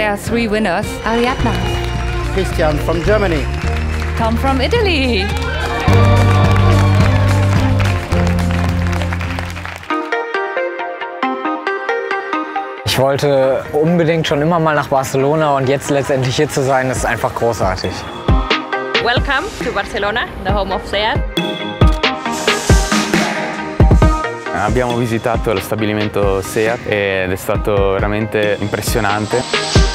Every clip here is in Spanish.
there are 3 winners. Ariadna. Christian from Germany. Tom from Italy. Ich wollte unbedingt schon immer mal nach Barcelona und jetzt letztendlich hier zu sein, ist einfach großartig. Welcome to Barcelona, the home of SEAT. Abbiamo visitato lo stabilimento SEAT ed è stato veramente impressionante.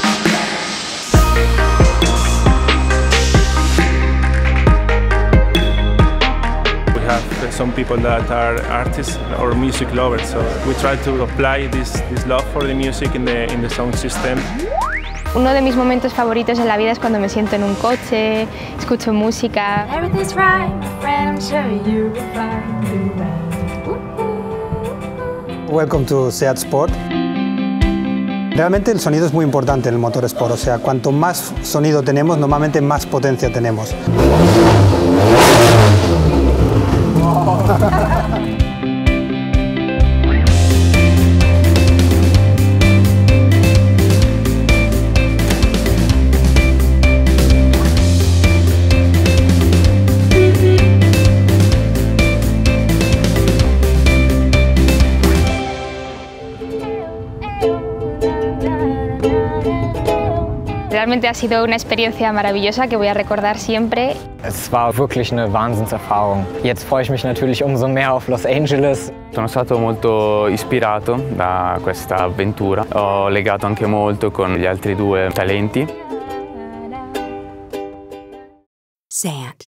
We have some people that are artists or music lovers, so we try to apply this love for the music in the sound system. Uno de mis momentos favoritos en la vida es cuando me siento en un coche, escucho música. Welcome to SEAT Sport. Realmente el sonido es muy importante en el motor Sport, o sea, cuanto más sonido tenemos, normalmente más potencia tenemos. Realmente ha sido una experiencia maravillosa que voy a recordar siempre. Es war wirklich eine Wahnsinnserfahrung. Jetzt freue ich mich natürlich umso mehr auf Los Angeles. Sono stato molto ispirato da questa avventura. Ho legato anche molto con gli altri 2 talenti. SEAT.